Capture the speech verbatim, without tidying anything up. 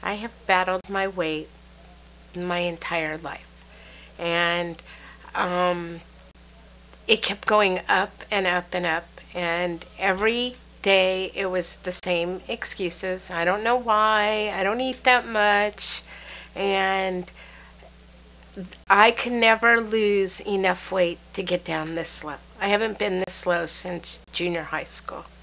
I have battled my weight my entire life. And um, it kept going up and up and up. And every day it was the same excuses. I don't know why. I don't eat that much. And I could never lose enough weight to get down this slow. I haven't been this slow since junior high school.